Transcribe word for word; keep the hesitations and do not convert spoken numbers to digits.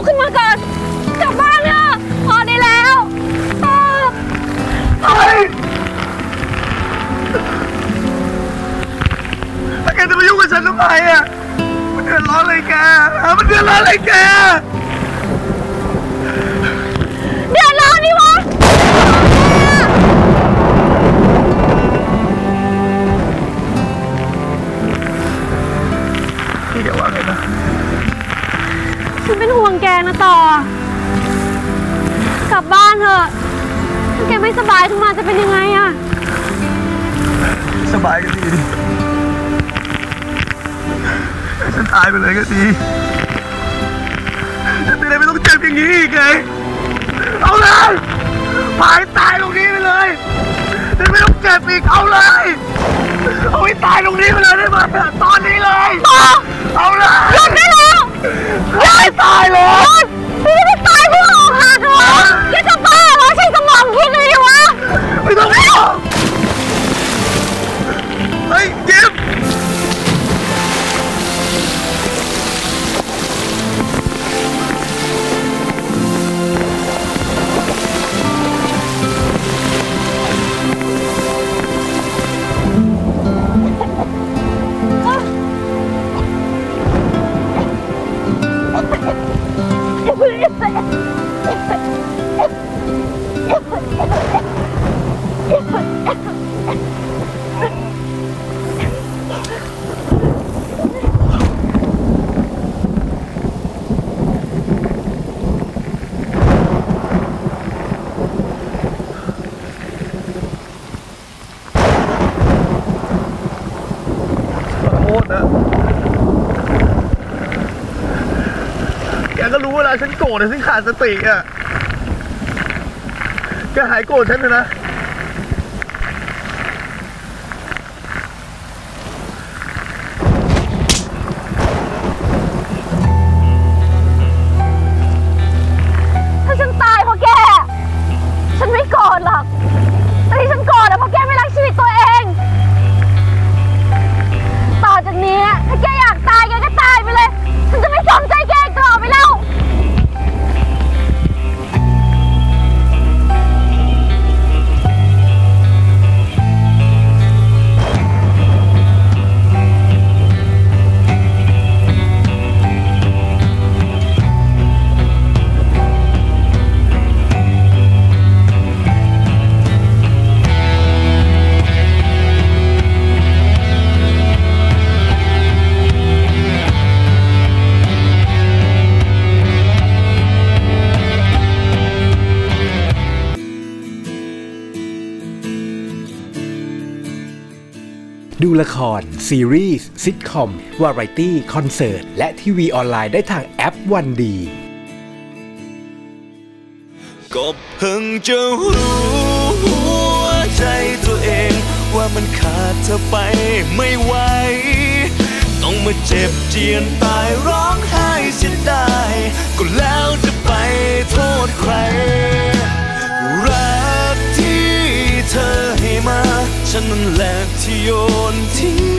กขึ้นมาก่อนกลับบ้านเถอะพอได้แล้วไปแกจะมายุ่งกับฉันทำไมอ่ะมันเดือดร้อนอะไรแกมันเดือดร้อนอะไรแกเดือดร้อนนี่วะพี่แกว่าไงนะฉันเป็นห่วงแกนะต่อกลับบ้านเถอะถ้าแกไม่สบายขึ้นมาจะเป็นยังไงอะสบายก็ดีดิฉันตายไปเลยก็ดีจะไม่ได้ไม่ต้องเจ็บอย่างนี้อีกไงเอาเลยพายตายตรงนี้ไปเลยจะไม่ต้องเจ็บอีกเอาเลยเอาให้ตายตรงนี้ไปเลยได้ไหมตอนนี้เลยเอาเลยหยุดได้แล้วหยุดตายเลยพี่จะตายเพื่อออกหักเหรอแกจะบ้าเหรอใช้สมองคิดเลยวะไม่ต้องบอกเฮ้ยจิ๊บแกก็รู้เวลาฉันโกรธฉันขาดสติอ่ะแกหายโกรธฉันเถอะนะถ้าฉันตายเพราะแกฉันไม่โกรธหรอกแต่ที่ฉันโกรธอะเพราะแกไม่รักชีวิตตัวเองต่อจากนี้ถ้าแกอยากตายแกก็ตายไปเลยฉันจะไม่สนใจแกอีกต่อไปแล้วดูละครซีรีส์ซิทคอมวาไรตี้คอนเสิร์ตและทีวีออนไลน์ได้ทางแอปวันดีก็เพิ่งจะรู้หัวใจตัวเองว่ามันขาดเธอไปไม่ไหวต้องมาเจ็บเจียนตายร้องไห้เสียดายก็แล้วจะไปโทษใครรักที่เธอให้มาฉันนั่นแหละที่โยนทิ้ง